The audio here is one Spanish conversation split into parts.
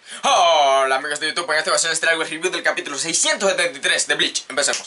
Hola amigos de YouTube, en esta ocasión les traigo el review del capítulo 673 de Bleach. Empecemos.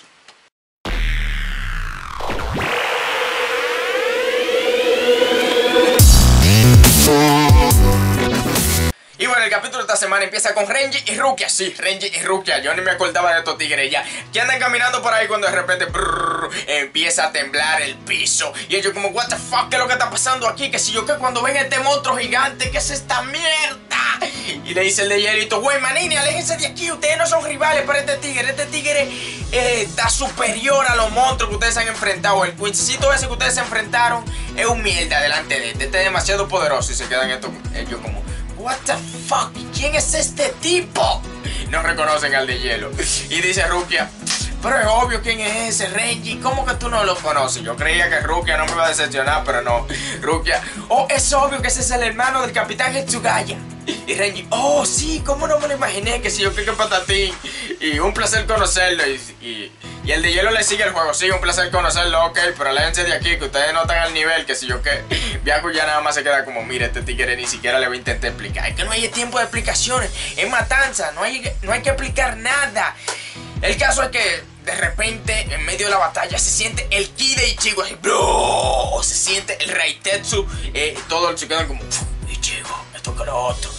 Y bueno, el capítulo de esta semana empieza con Renji y Rukia. Sí, Renji y Rukia, yo ni me acordaba de estos tigres ya, que andan caminando por ahí cuando de repente empieza a temblar el piso. Y ellos como, what the fuck, ¿qué es lo que está pasando aquí? Que si yo que cuando ven este monstruo gigante, ¿qué es esta mierda? Y le dice el de hielito, güey, manini, aléjense de aquí, ustedes no son rivales para este tigre está superior a los monstruos que ustedes se han enfrentado. El cuincito ese que ustedes se enfrentaron es un mierda delante de este es demasiado poderoso. Y se quedan ellos como, what the fuck, ¿quién es este tipo? No reconocen al de hielo. Y dice Rukia, pero es obvio quién es ese Renji, ¿cómo que tú no lo conoces? Yo creía que Rukia no me iba a decepcionar, pero no. Rukia, oh, es obvio que ese es el hermano del Capitán Hitsugaya. Y Renji, oh sí, ¿cómo no me lo imaginé? Que si yo que patatín. Y un placer conocerlo. Y el de hielo le sigue el juego. Sí, un placer conocerlo, ok, pero aléjense de aquí, que ustedes no están al nivel. Que si yo que Byakuya ya nada más se queda como, mire, este tigre ni siquiera le voy a intentar explicar. Es que no hay tiempo de explicaciones, es matanza, no hay que explicar nada. El caso es que de repente, en medio de la batalla, se siente el ki de Ichigo así, bro, se siente el Reitetsu. Todos se quedan como, Ichigo, esto que lo otro.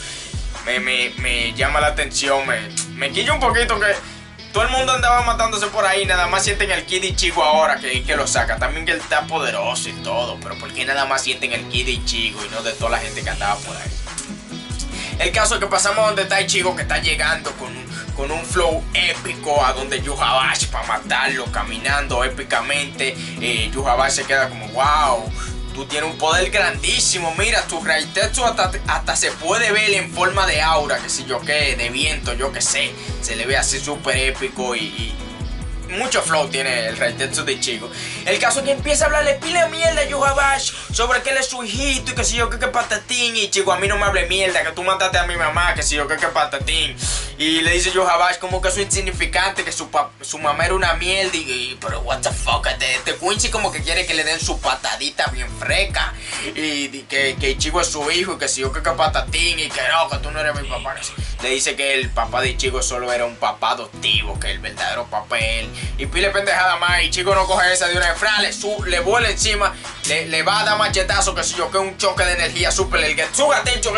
Me llama la atención, me quilla un poquito que todo el mundo andaba matándose por ahí. Nada más sienten el ki de Ichigo ahora que lo saca. También que él está poderoso y todo, pero ¿por qué nada más sienten el ki de Ichigo y no de toda la gente que andaba por ahí? El caso es que pasamos donde está Ichigo, que está llegando con un flow épico a donde Yuhabashi para matarlo, caminando épicamente. Yuhabashi se queda como, wow, tú tienes un poder grandísimo. Mira, tu Reitetsu hasta se puede ver en forma de aura, que si yo qué, de viento, yo que sé. Se le ve así súper épico y mucho flow tiene el Reitetsu de Ichigo. El caso es que empieza a hablarle pila de mierda a Yuhabashi sobre que él es su hijito y que si yo que patatín. Y Ichigo, a mí no me hable mierda, que tú mataste a mi mamá, que si yo que patatín. Y le dice Yuhabashi como que eso es insignificante, que su mamá era una mierda. Pero what the fuck, este Quincy como que quiere que le den su patadita bien freca. Y que Ichigo es su hijo y que si yo que patatín. Y que no, que tú no eres mi papá. Le dice que el papá de Ichigo solo era un papá adoptivo, que el verdadero papá es él. Y pile pendejada más. Y Ichigo no coge esa de una vez. Le vuela encima. Le va a dar machetazo, que si yo que un choque de energía super. El Getsuga Tencho.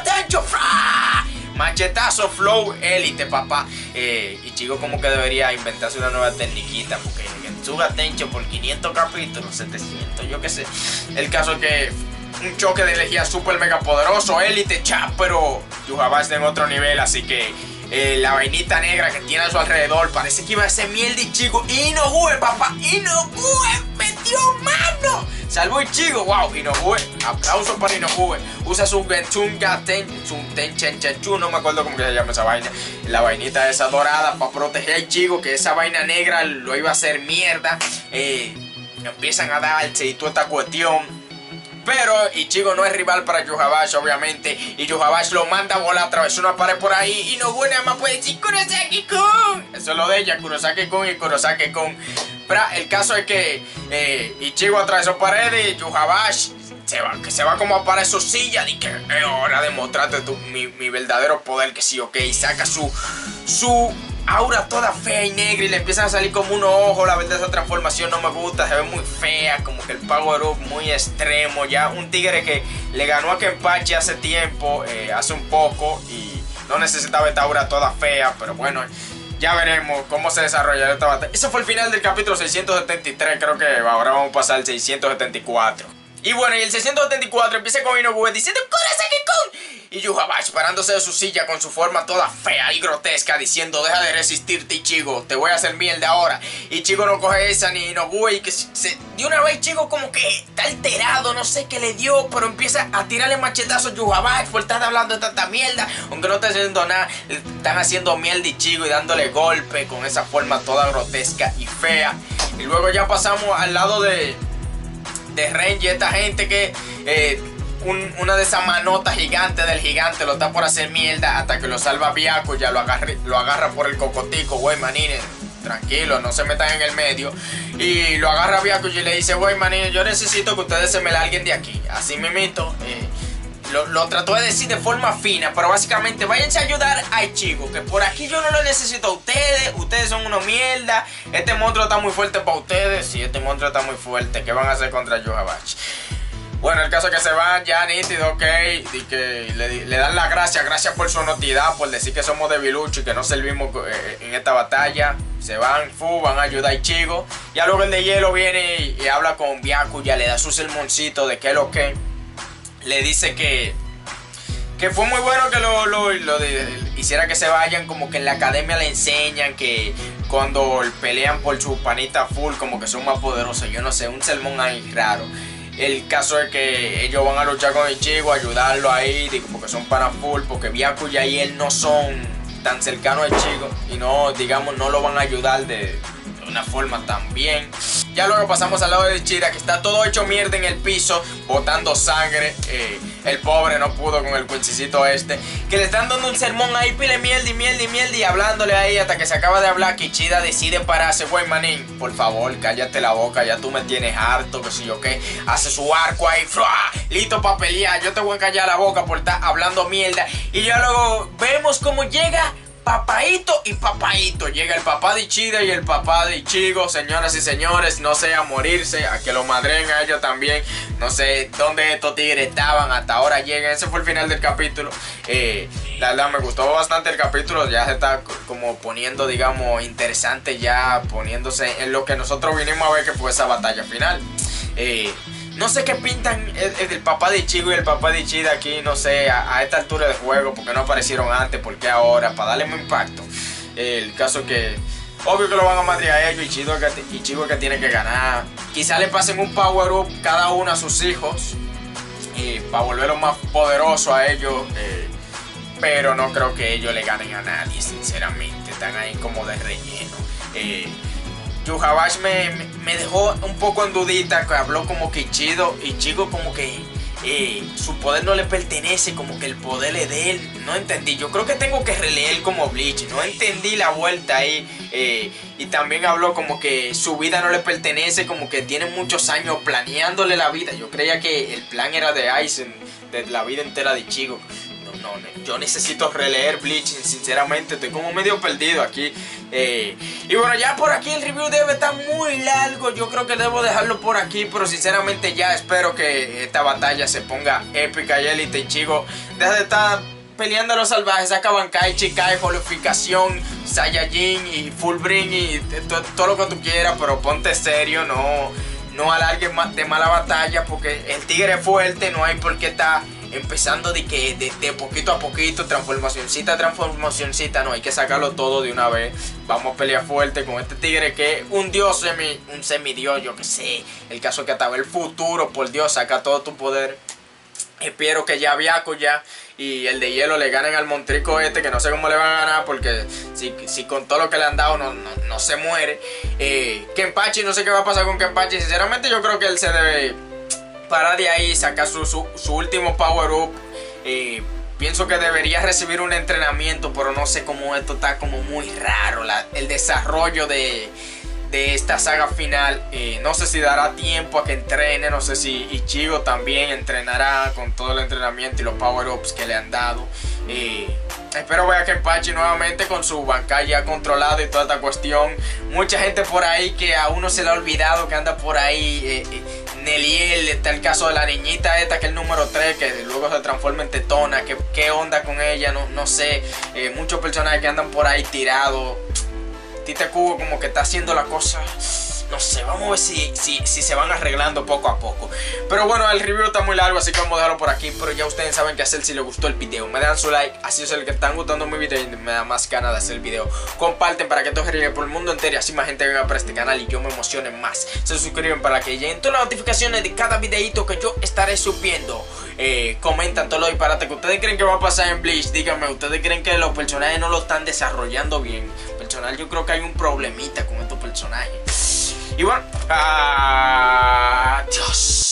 Machetazo flow élite, papá. Ichigo como que debería inventarse una nueva tecniquita, porque Getsuga Tencho por 500 capítulos, 700, yo qué sé. El caso es que un choque de energía super mega poderoso, élite, pero Yuhabashi en otro nivel, así que la vainita negra que tiene a su alrededor parece que iba a ser miel de Ichigo. Inoue, papá, Inoue metió mano, salvó Ichigo, wow. Inoue, aplauso para Inoue. Usa su Getsuga Tenchu, no me acuerdo cómo que se llama esa vaina. La vainita esa dorada para proteger a Ichigo, que esa vaina negra lo iba a hacer mierda. Empiezan a darse y toda esta cuestión. Pero Ichigo no es rival para Yuhabashi, obviamente. Y Yuhabashi lo manda a volar, atravesó una pared por ahí. Y no nada más puede decir Kurosaki-kun. Eso es lo de ella, Kurosaki-kun y Kurosaki-kun. Pero el caso es que Ichigo atravesó paredes y Yuhabashi se va como para su silla. Y que es hora de mostrarte mi verdadero poder, que sí, ok. Y saca su aura toda fea y negra y le empiezan a salir como unos ojos. La verdad, esa transformación no me gusta, se ve muy fea, como que el power up muy extremo. Ya un tigre que le ganó a Kenpachi hace tiempo, hace un poco, y no necesitaba esta aura toda fea, pero bueno, ya veremos cómo se desarrolla esta batalla. Eso fue el final del capítulo 673, creo que ahora vamos a pasar al 674. Y bueno, y el 674 empieza con Inoue diciendo Kurosaki-kun. Y Yuhabashi parándose de su silla con su forma toda fea y grotesca, diciendo, deja de resistirte, Ichigo, te voy a hacer mierda ahora. Y Ichigo no coge esa ni Inoue, y que de una vez Ichigo como que está alterado, no sé qué le dio, pero empieza a tirarle machetazos a Yuhabashi por estar hablando de tanta mierda. Aunque no está haciendo nada, están haciendo mierda a Ichigo y dándole golpe con esa forma toda grotesca y fea. Y luego ya pasamos al lado de Renji, esta gente que una de esas manotas gigantes del gigante lo está por hacer mierda hasta que lo salva Byakuya, lo agarra por el cocotico, güey, manines, tranquilo, no se metan en el medio. Y lo agarra Byakuya y le dice, güey, manines, yo necesito que ustedes se me larguen de aquí. Así mismito, lo trató de decir de forma fina, pero básicamente váyanse a ayudar a Ichigo, que por aquí yo no lo necesito a ustedes. Ustedes son una mierda. Este monstruo está muy fuerte para ustedes. Sí, este monstruo está muy fuerte. ¿Qué van a hacer contra Yhwach? Bueno, el caso es que se van ya nítido, ok, y que le dan las gracias por su honestidad, por decir que somos debiluchos y que no servimos en esta batalla. Se van, van a ayudar a Ichigo. Ya luego el de hielo viene y habla con Byakuya, le da su sermoncito de qué es lo que. Le dice que fue muy bueno que hiciera que se vayan, como que en la academia le enseñan que cuando pelean por su panita full, como que son más poderosos. Yo no sé, un sermón ahí raro. El caso es que ellos van a luchar con Ichigo, ayudarlo ahí, porque son para full, porque Byakuya y él no son tan cercanos a Ichigo y no, digamos, no lo van a ayudar de una forma tan bien. Ya luego pasamos al lado de Ichira, que está todo hecho mierda en el piso, botando sangre. El pobre no pudo con el cuencicito este, que le están dando un sermón ahí, pile mierda y hablándole ahí hasta que se acaba de hablar. Que Ichida decide pararse. Güey, manín, por favor, cállate la boca, ya tú me tienes harto, que si yo qué. Hace su arco ahí, listo para pelear. Yo te voy a callar la boca por estar hablando mierda. Y ya luego vemos cómo llega Papaito y Papaito. Llega el papá de Ichida y el papá de Ichigo. Señoras y señores, no sé, a morirse, a que lo madren a ellos también. No sé dónde estos tigres estaban, hasta ahora llegan. Ese fue el final del capítulo. La verdad me gustó bastante el capítulo. Ya se está como poniendo, digamos, interesante, ya poniéndose en lo que nosotros vinimos a ver, que fue esa batalla final. No sé qué pintan el papá de Ichigo y el papá de Ichida aquí, no sé, a esta altura de juego, porque no aparecieron antes, porque ahora, para darle más impacto. El caso que, obvio que lo van a madrear a ellos, Ichigo es que tiene que ganar. Quizá le pasen un power up cada uno a sus hijos, para volverlos más poderosos a ellos, pero no creo que ellos le ganen a nadie, sinceramente, están ahí como de relleno. Yhwach me dejó un poco en dudita, que habló como que Ichigo como que su poder no le pertenece, como que el poder es de él. No entendí, yo creo que tengo que releer como Bleach, no entendí la vuelta ahí. Y también habló como que su vida no le pertenece, como que tiene muchos años planeándole la vida. Yo creía que el plan era de Aizen, de la vida entera de Ichigo. No, yo necesito releer Bleach, sinceramente estoy como medio perdido aquí. Y bueno, ya por aquí el review debe estar muy largo. Yo creo que debo dejarlo por aquí, pero sinceramente ya espero que esta batalla se ponga épica. Y Elite Ichigo deja de estar peleando a los salvajes, saca Bankaichi, Kai, Holificación, Saiyajin y Full Bring y todo lo que tú quieras, pero ponte serio, no alargues de mala batalla, porque el tigre es fuerte, no hay por qué estar empezando de poquito a poquito, transformacioncita, no, hay que sacarlo todo de una vez. Vamos a pelear fuerte con este tigre que es un dios, un semidios, yo que sé. El caso es que hasta ver el futuro, por Dios, saca todo tu poder. Espero que ya Byakuya y el de hielo le ganen al montrico este, que no sé cómo le van a ganar, porque si con todo lo que le han dado no se muere. Kenpachi, no sé qué va a pasar con Kenpachi. Sinceramente yo creo que él se debe parar de ahí, sacar su último power up. Pienso que debería recibir un entrenamiento, pero no sé cómo esto está como muy raro. El desarrollo de esta saga final, no sé si dará tiempo a que entrene, no sé si Ichigo también entrenará con todo el entrenamiento y los power ups que le han dado. Espero ver a Kenpachi nuevamente con su Bankai ya controlado y toda esta cuestión. Mucha gente por ahí que a uno se le ha olvidado, que anda por ahí. Neliel, está el caso de la niñita esta, que es el número 3, que luego se transforma en tetona. ¿Qué onda con ella? No sé. Muchos personajes que andan por ahí tirados. Tite Kubo como que está haciendo la cosa, no sé, vamos a ver si se van arreglando poco a poco. Pero bueno, el review está muy largo, así que vamos a dejarlo por aquí. Pero ya ustedes saben qué hacer si les gustó el video. Me dan su like, así es el que están gustando mi video y me da más ganas de hacer el video. Comparten para que esto llegue por el mundo entero y así más gente venga para este canal y yo me emocione más. Se suscriben para que lleguen todas las notificaciones de cada videito que yo estaré subiendo. Comentan todo lo disparate que ustedes creen que va a pasar en Bleach. Díganme, ¿ustedes creen que los personajes no lo están desarrollando bien? Personal, yo creo que hay un problemita con estos personajes. Y bueno, adiós.